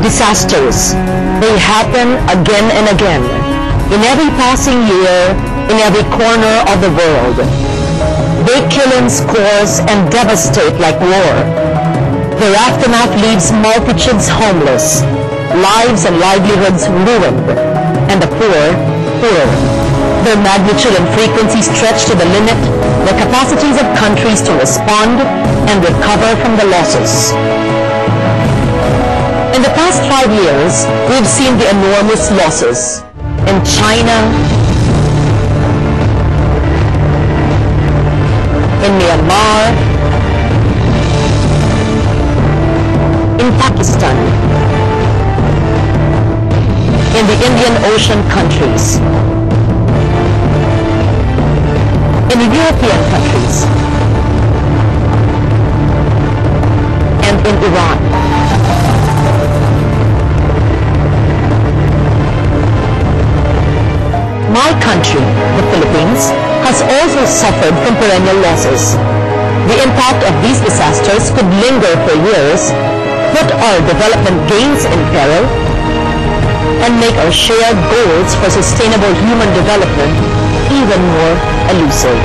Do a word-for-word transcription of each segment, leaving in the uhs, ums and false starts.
Disasters. They happen again and again, in every passing year, in every corner of the world. They kill in scores and devastate like war. Their aftermath leaves multitudes homeless, lives and livelihoods ruined, and the poor, poorer. Their magnitude and frequency stretch to the limit the capacities of countries to respond and recover from the losses. In the past five years, we've seen the enormous losses in China, in Myanmar, in Pakistan, in the Indian Ocean countries, in the European countries, and in Iran. My country, the Philippines, has also suffered from perennial losses. The impact of these disasters could linger for years, put our development gains in peril, and make our shared goals for sustainable human development even more elusive.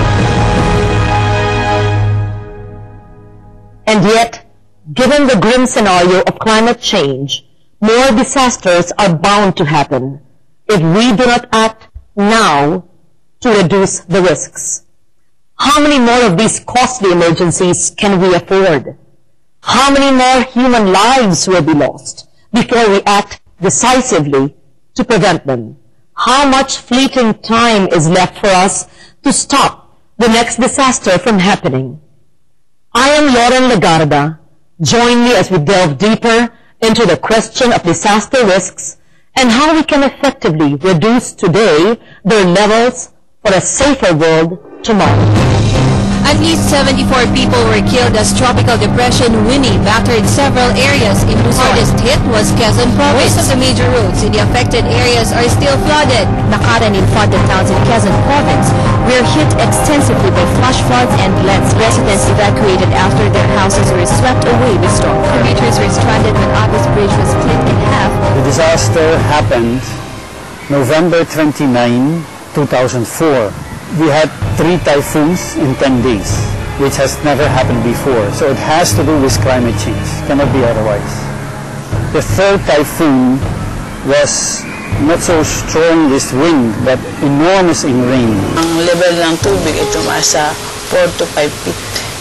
And yet, given the grim scenario of climate change, more disasters are bound to happen if we do not act now to reduce the risks. How many more of these costly emergencies can we afford? How many more human lives will be lost before we act decisively to prevent them? How much fleeting time is left for us to stop the next disaster from happening? I am Loren Legarda. Join me as we delve deeper into the question of disaster risks and how we can effectively reduce today their levels for a safer world tomorrow. At least seventy-four people were killed as tropical depression Winnie battered several areas in Luzon. Hardest hit was Quezon Province. Most of the major roads in the affected areas are still flooded. Nakaran and flooded towns in Quezon Province were hit extensively by flash floods and floods. Residents evacuated after their houses were swept away with storm. Commuters were stranded when August Bridge was split in half. The disaster happened November twenty-ninth, two thousand four. We had three typhoons in ten days, which has never happened before. So it has to do with climate change. Cannot be otherwise. The third typhoon was not so strong this wind, but enormous in rain. Ang level ng tubig ay tumaas sa four to five feet.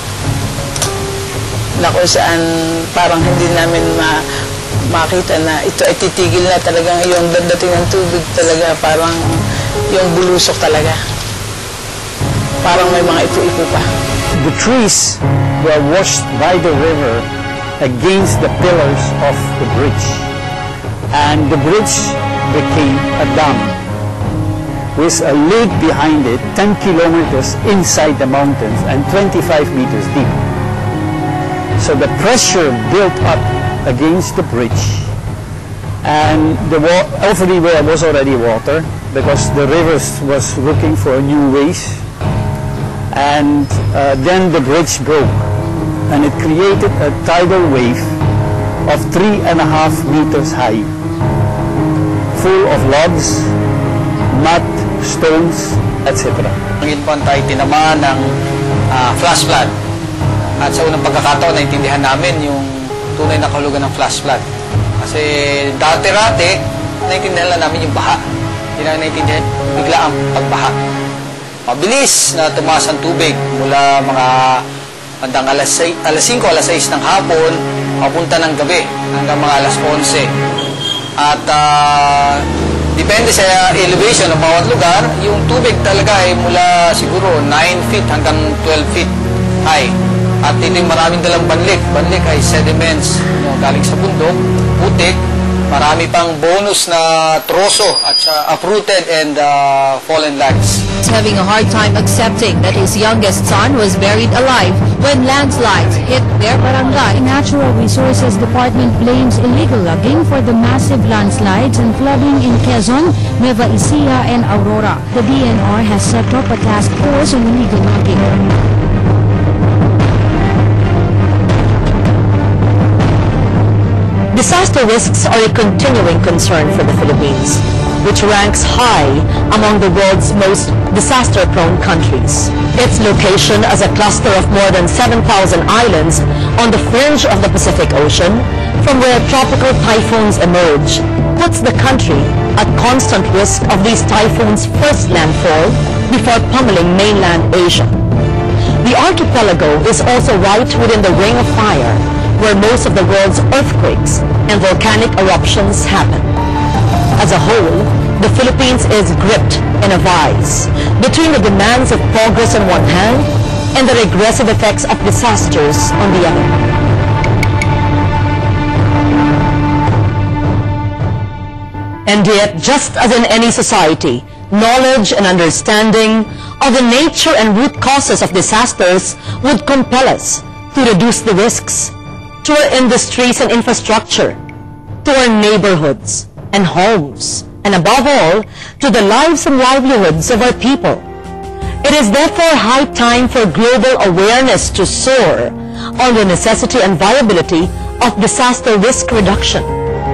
Na kung saan parang hindi namin ma makita na ito ay titigil na talagang yung dadating ng tubig talaga, parang yung bulusok talaga. Parang may mga ipo-ipo pa. The trees were washed by the river against the pillars of the bridge. And the bridge became a dam with a lake behind it, ten kilometers inside the mountains and twenty-five meters deep. So the pressure built up against the bridge, and the already there was already water because the river was looking for new ways. And uh, then the bridge broke, and it created a tidal wave of three and a half meters high, full of logs, mud, stones, et cetera. Ngayon po tayo tinamaan ng uh, flash flood. At sa unang pagkakataon, naintindihan namin yung tunay na kahulugan ng flash flood. Kasi dati-rati, naintindihan lang namin yung baha. Hindi na naintindihan bigla ang pagbaha. Mabilis na tumaas ang tubig mula mga bandang alas singko, alas sais ng hapon, papunta ng gabi hanggang mga alas onse. At uh, depende sa elevation ng bawat lugar, yung tubig talaga ay mula siguro nine feet hanggang twelve feet high. At ito yung maraming dalang banlik. Banlik ay sediments no, galing sa bundok, putik. Marami pang bonus na troso at uh, uprooted and uh, fallen logs. He's having a hard time accepting that his youngest son was buried alive when landslides hit their barangay. The Natural Resources Department blames illegal logging for the massive landslides and flooding in Quezon, Nueva Ecija, and Aurora. The D N R has set up a task force on illegal logging. Disaster disaster risks are a continuing concern for the Philippines, which ranks high among the world's most disaster-prone countries. Its location as a cluster of more than seven thousand islands on the fringe of the Pacific Ocean, from where tropical typhoons emerge, puts the country at constant risk of these typhoons' first landfall before pummeling mainland Asia. The archipelago is also right within the Ring of Fire, where most of the world's earthquakes and volcanic eruptions happen. As a whole, the Philippines is gripped in a vise between the demands of progress on one hand and the regressive effects of disasters on the other. And yet, just as in any society, knowledge and understanding of the nature and root causes of disasters would compel us to reduce the risks to our industries and infrastructure, to our neighborhoods and homes, and above all, to the lives and livelihoods of our people. It is therefore high time for global awareness to soar on the necessity and viability of disaster risk reduction.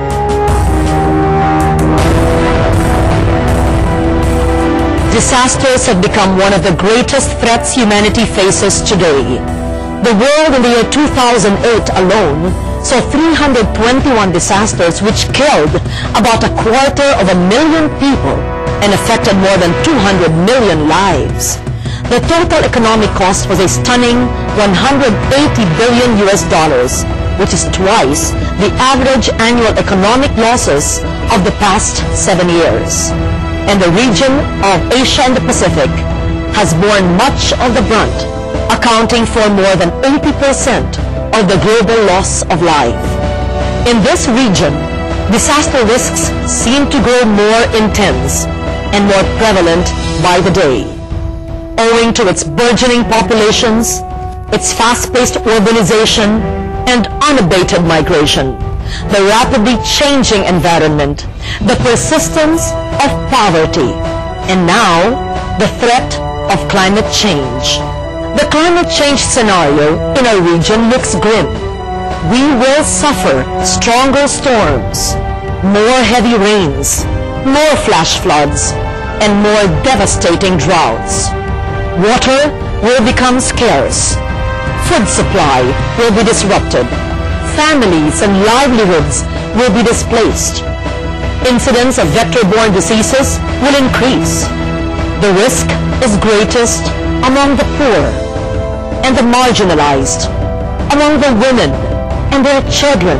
Disasters have become one of the greatest threats humanity faces today. The world in the year two thousand eight alone saw three hundred twenty-one disasters which killed about a quarter of a million people and affected more than two hundred million lives. The total economic cost was a stunning one hundred eighty billion U S dollars, which is twice the average annual economic losses of the past seven years. And the region of Asia and the Pacific has borne much of the brunt, accounting for more than eighty percent of the global loss of life. In this region, disaster risks seem to grow more intense and more prevalent by the day. Owing to its burgeoning populations, its fast-paced urbanization, and unabated migration, the rapidly changing environment, the persistence of poverty, and now the threat of climate change. The climate change scenario in our region looks grim. We will suffer stronger storms, more heavy rains, more flash floods, and more devastating droughts. Water will become scarce. Food supply will be disrupted. Families and livelihoods will be displaced. Incidents of vector-borne diseases will increase. The risk is greatest among the poor and the marginalized, among the women and their children,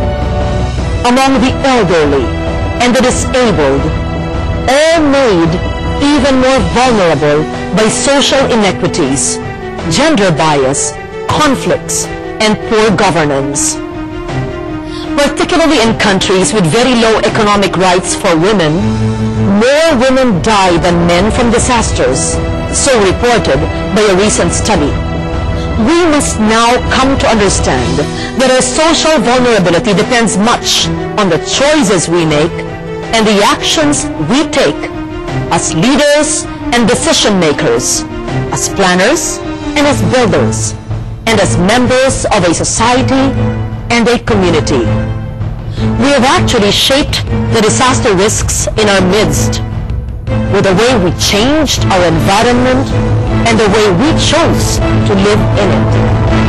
among the elderly and the disabled, all made even more vulnerable by social inequities, gender bias, conflicts, and poor governance. Particularly in countries with very low economic rights for women, more women die than men from disasters, so reported by a recent study. We must now come to understand that our social vulnerability depends much on the choices we make and the actions we take as leaders and decision makers, as planners and as builders, and as members of a society and a community. We have actually shaped the disaster risks in our midst with the way we changed our environment and the way we chose to live in it.